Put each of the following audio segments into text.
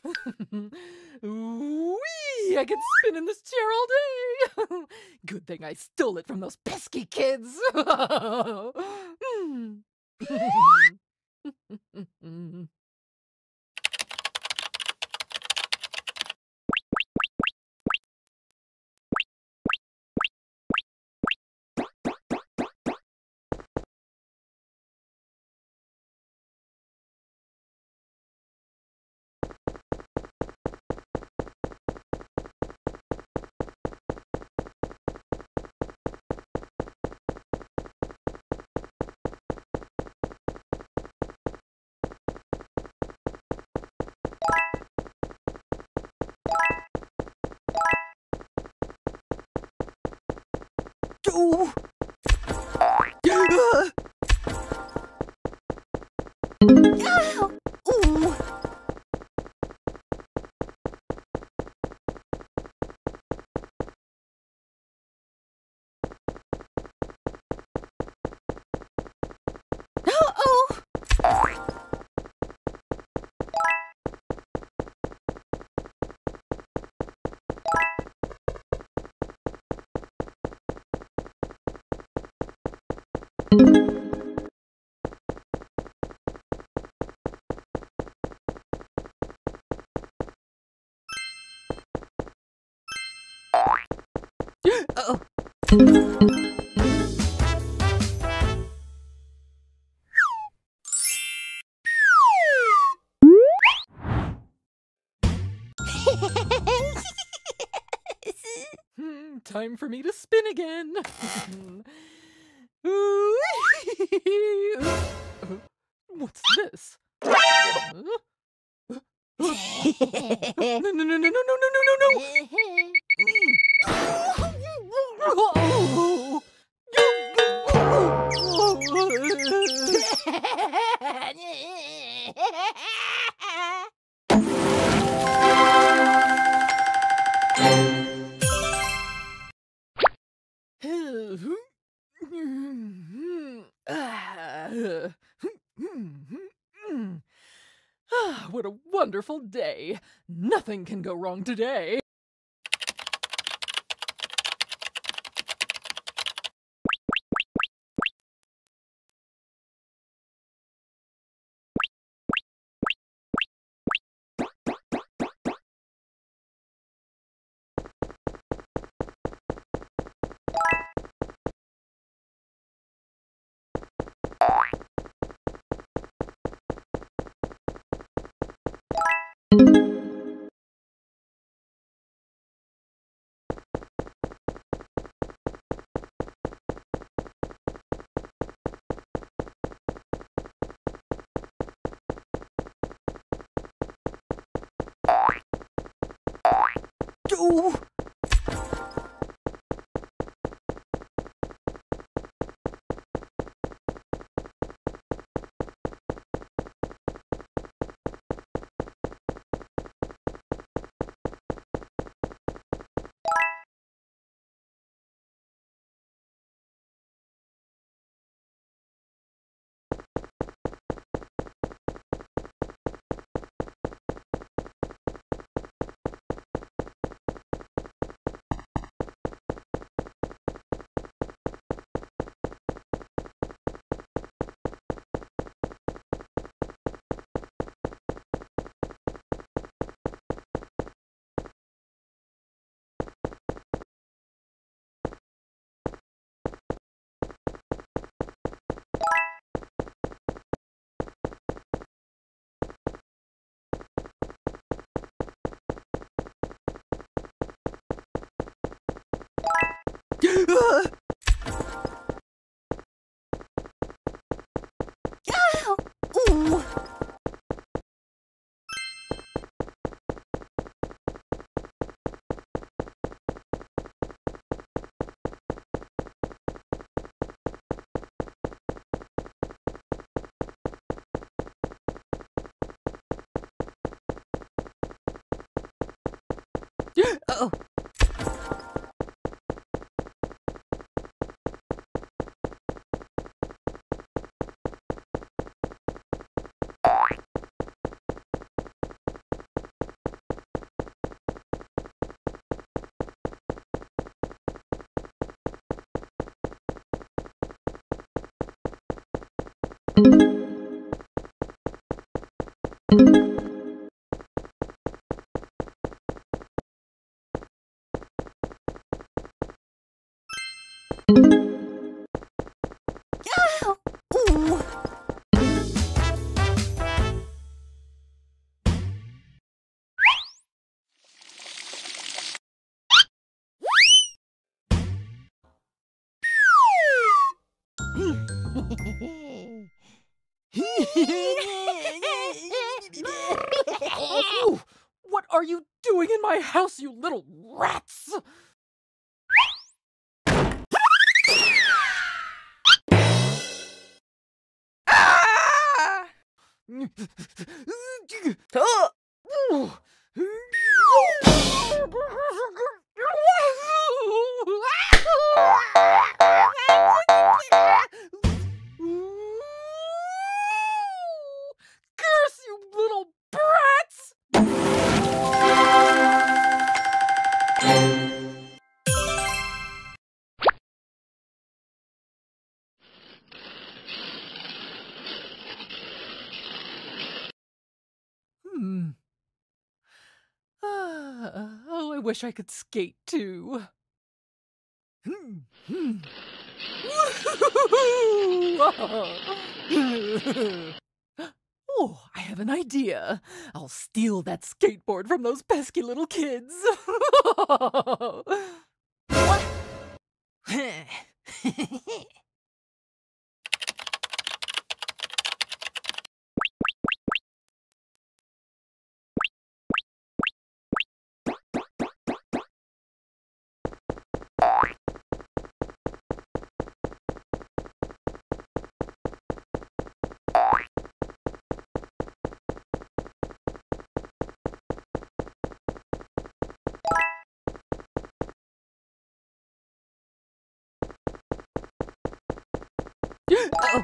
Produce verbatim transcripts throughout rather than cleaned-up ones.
Whee! I can spin in this chair all day. Good thing I stole it from those pesky kids. Hmm. Ooh. Ah. Ooh. Oh. Oh. Hmm, time for me to spin again. Ooh. What's this? Huh? No, no, no, no, no, no, no, no, no, no! Ah, what a wonderful day. Nothing can go wrong today. Ooh. Ooh. Oh. Ooh. Ooh, what are you doing in my house, you little rats? Ah! Oh! Ooh. Curse you, little brats! Hmm. Ah, oh, I wish I could skate too. Hmm, hmm. Oh, I have an idea. I'll steal that skateboard from those pesky little kids. What? Oh.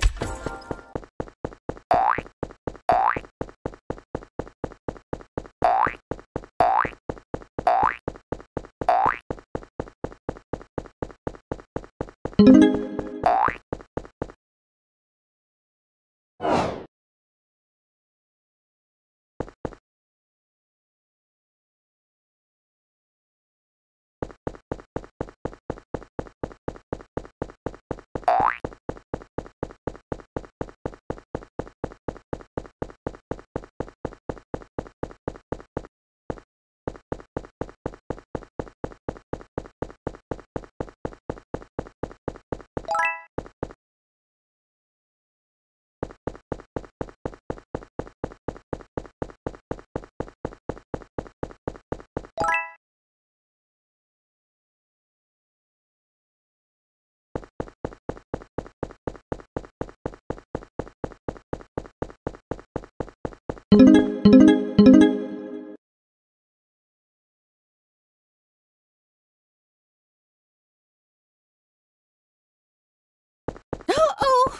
Oh!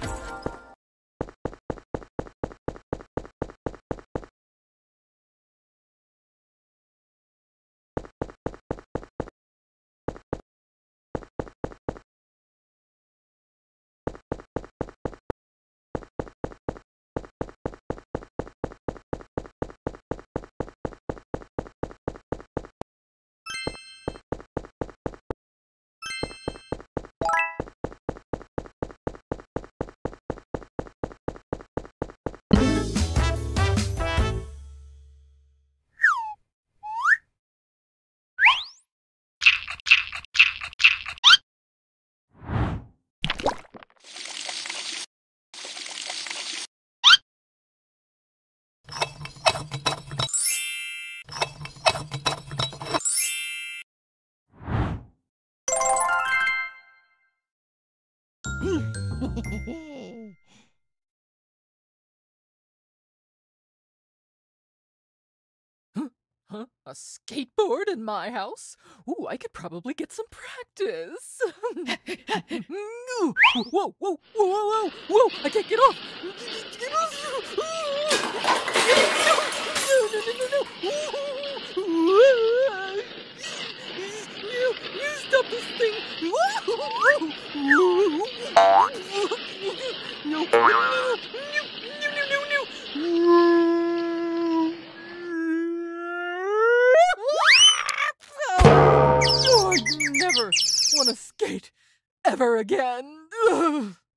Huh? A skateboard in my house? Ooh, I could probably get some practice. Ooh, whoa, whoa, whoa, whoa, whoa, whoa! I can't get off. No, no, no, no, no! You, you stop this thing! No, no, no, no, no, no, no! Oh, I never want to skate Never again. Ugh.